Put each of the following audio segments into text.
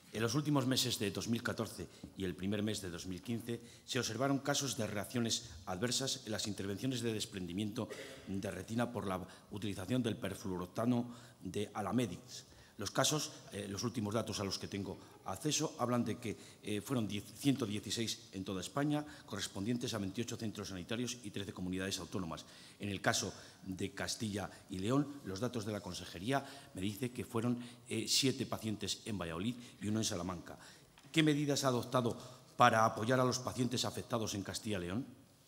En los últimos meses de 2014 y el primer mes de 2015 se observaron casos de reacciones adversas en las intervenciones de desprendimiento de retina por la utilización del perfluorooctano de Alamedix. Los últimos datos a los que tengo acceso hablan de que fueron 116 en toda España, correspondientes a 28 centros sanitarios y 13 comunidades autónomas. En el caso de Castilla y León, los datos de la Consejería me dicen que fueron 7 pacientes en Valladolid y 1 en Salamanca. ¿Qué medidas ha adoptado para apoyar a los pacientes afectados en Castilla y León?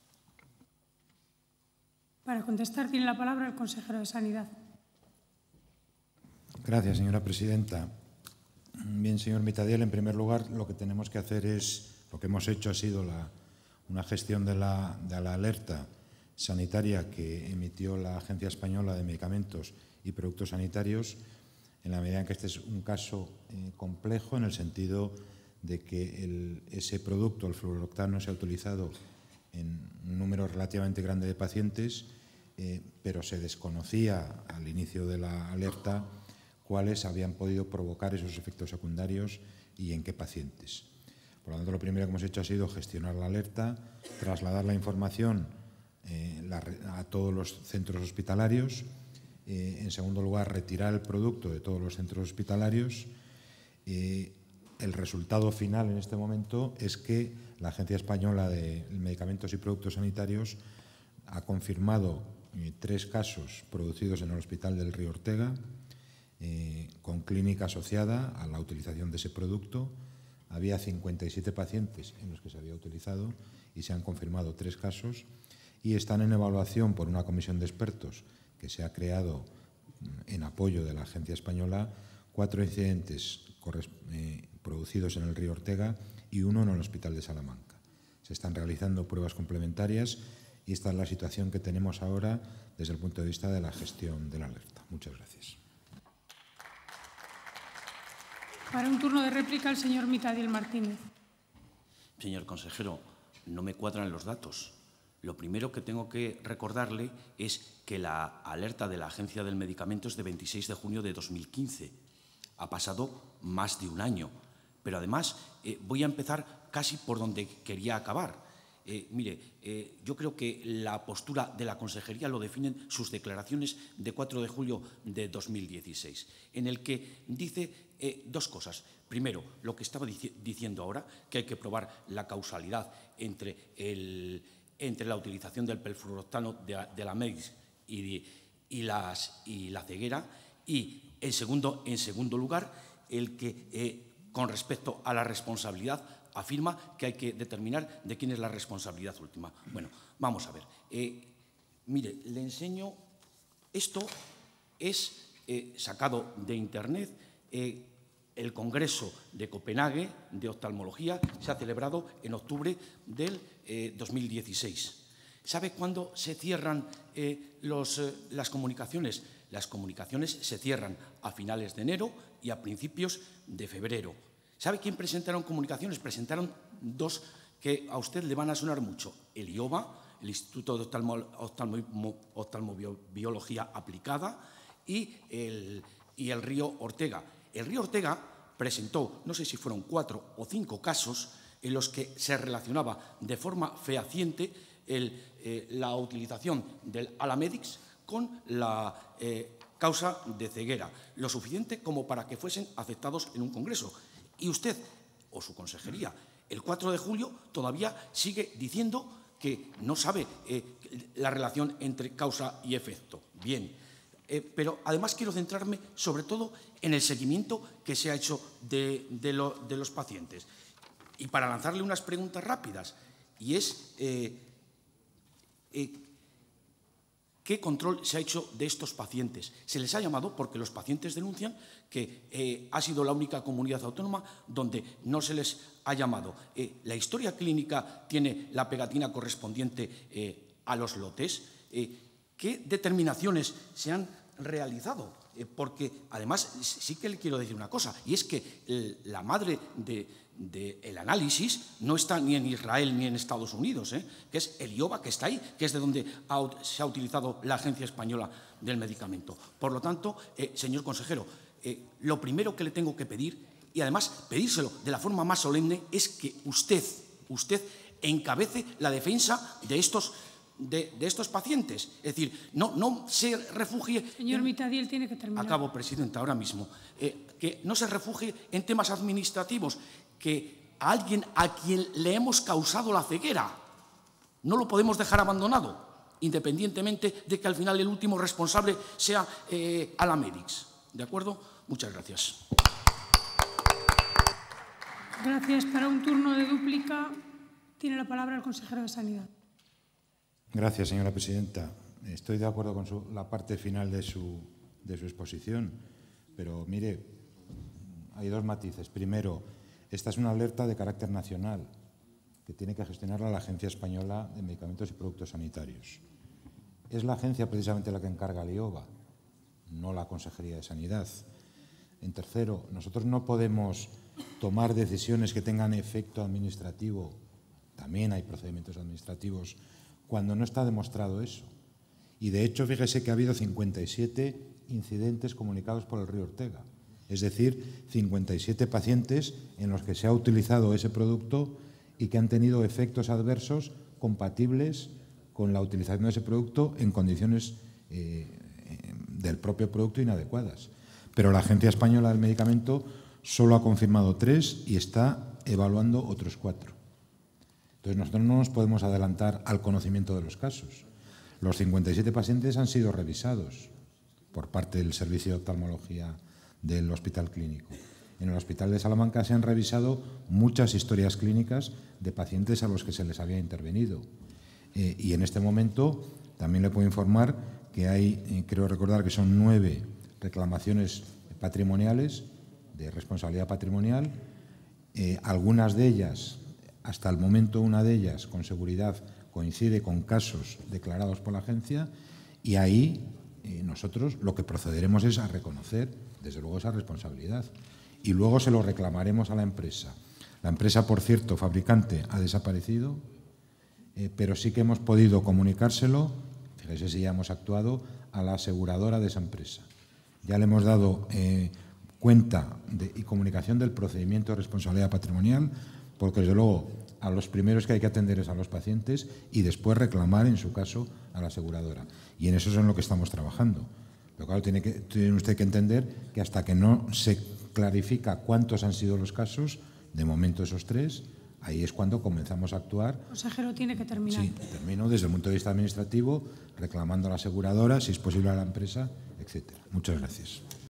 Para contestar tiene la palabra el consejero de Sanidad. Gracias, señora presidenta. Bien, señor Mitadiel, en primer lugar, lo que tenemos que hacer lo que hemos hecho ha sido una gestión de la alerta sanitaria que emitió la Agencia Española de Medicamentos y Productos Sanitarios, en la medida en que este es un caso complejo, en el sentido de que ese producto, el fluorooctano, se ha utilizado en un número relativamente grande de pacientes, pero se desconocía al inicio de la alerta cuáles habían podido provocar esos efectos secundarios y en qué pacientes. Por lo tanto, lo primero que hemos hecho ha sido gestionar la alerta, trasladar la información a todos los centros hospitalarios, en segundo lugar, retirar el producto de todos los centros hospitalarios. El resultado final en este momento es que la Agencia Española de Medicamentos y Productos Sanitarios ha confirmado 3 casos producidos en el Hospital del Río Ortega, con clínica asociada a la utilización de ese producto. Había 57 pacientes en los que se había utilizado y se han confirmado 3 casos y están en evaluación por una comisión de expertos que se ha creado en apoyo de la Agencia Española 4 incidentes producidos en el Río Ortega y 1 en el Hospital de Salamanca. Se están realizando pruebas complementarias y esta es la situación que tenemos ahora desde el punto de vista de la gestión de la alerta. Muchas gracias. Para un turno de réplica, el señor Mitadiel Martínez. Señor consejero, no me cuadran los datos. Lo primero que tengo que recordarle es que la alerta de la Agencia del Medicamento es de 26 de junio de 2015. Ha pasado más de un año. Pero además voy a empezar casi por donde quería acabar. Yo creo que la postura de la Consejería lo definen sus declaraciones de 4 de julio de 2016, en el que dice 2 cosas. Primero, lo que estaba diciendo ahora, que hay que probar la causalidad entre la utilización del perfluorooctano de la Alamedix y la ceguera. Y, en segundo lugar, el que con respecto a la responsabilidad afirma que hay que determinar de quién es la responsabilidad última. Bueno, vamos a ver. Mire, le enseño. Esto es sacado de Internet. El Congreso de Copenhague de Oftalmología se ha celebrado en octubre del 2016. ¿Sabe cuándo se cierran las comunicaciones? Las comunicaciones se cierran a finales de enero y a principios de febrero. ¿Sabe quién presentaron comunicaciones? Presentaron 2 que a usted le van a sonar mucho. El IOBA, el Instituto de Oftalmobiología Aplicada, y el Río Ortega. El Río Ortega presentó, no sé si fueron 4 o 5 casos en los que se relacionaba de forma fehaciente la utilización del Alamedix con la causa de ceguera, lo suficiente como para que fuesen aceptados en un congreso. Y usted, o su consejería, el 4 de julio todavía sigue diciendo que no sabe la relación entre causa y efecto. Bien, pero además quiero centrarme sobre todo en el seguimiento que se ha hecho de los pacientes. Y para lanzarle unas preguntas rápidas, y es ¿qué control se ha hecho de estos pacientes? Se les ha llamado porque los pacientes denuncian que ha sido la única comunidad autónoma donde no se les ha llamado. ¿La historia clínica tiene la pegatina correspondiente a los lotes? ¿Qué determinaciones se han realizado? Porque, además, sí que le quiero decir una cosa, y es que la madre del análisis no está ni en Israel ni en Estados Unidos, que es el IOBA, que está ahí, que es de donde se ha utilizado la Agencia Española del Medicamento. Por lo tanto, señor consejero, lo primero que le tengo que pedir y además pedírselo de la forma más solemne, es que usted encabece la defensa de estos pacientes. Es decir, no se refugie... Señor Mitadiel, tiene que terminar. Acabo, presidenta, ahora mismo. Que no se refugie en temas administrativos, que a alguien a quien le hemos causado la ceguera no lo podemos dejar abandonado, independientemente de que al final el último responsable sea Alamedics. ¿De acuerdo? Muchas gracias. Gracias. Para un turno de dúplica tiene la palabra el consejero de Sanidad. Gracias, señora presidenta. Estoy de acuerdo con la parte final de su exposición, pero mire, hay dos matices. Primero, esta es una alerta de carácter nacional que tiene que gestionarla la Agencia Española de Medicamentos y Productos Sanitarios. Es la agencia precisamente la que encarga el IOBA, no la Consejería de Sanidad. En tercero, nosotros no podemos tomar decisiones que tengan efecto administrativo, también hay procedimientos administrativos, cuando no está demostrado eso. Y de hecho, fíjese que ha habido 57 incidentes comunicados por el Río Ortega, es decir, 57 pacientes en los que se ha utilizado ese producto y que han tenido efectos adversos compatibles con la utilización de ese producto en condiciones del propio producto inadecuadas. Pero la Agencia Española del Medicamento solo ha confirmado 3 y está evaluando otros 4. Entonces, nosotros no nos podemos adelantar al conocimiento de los casos. Los 57 pacientes han sido revisados por parte del Servicio de Oftalmología del Hospital Clínico. En el Hospital de Salamanca se han revisado muchas historias clínicas de pacientes a los que se les había intervenido. Y en este momento también le puedo informar que hay, creo recordar que son 9 reclamaciones patrimoniales, de responsabilidad patrimonial. Algunas de ellas, hasta el momento una de ellas, con seguridad coincide con casos declarados por la agencia, y ahí nosotros lo que procederemos es a reconocer, desde luego, esa responsabilidad. Y luego se lo reclamaremos a la empresa. La empresa, por cierto, fabricante, ha desaparecido, pero sí que hemos podido comunicárselo, fíjese si ya hemos actuado, a la aseguradora de esa empresa. Ya le hemos dado cuenta y comunicación del procedimiento de responsabilidad patrimonial, porque desde luego a los primeros que hay que atender es a los pacientes y después reclamar, en su caso, a la aseguradora. Y en eso es en lo que estamos trabajando. Pero claro, tiene usted que entender que hasta que no se clarifica cuántos han sido los casos, de momento esos 3, ahí es cuando comenzamos a actuar. Consejero, tiene que terminar. Sí, termino desde el punto de vista administrativo, reclamando a la aseguradora, si es posible a la empresa, etcétera. Muchas gracias.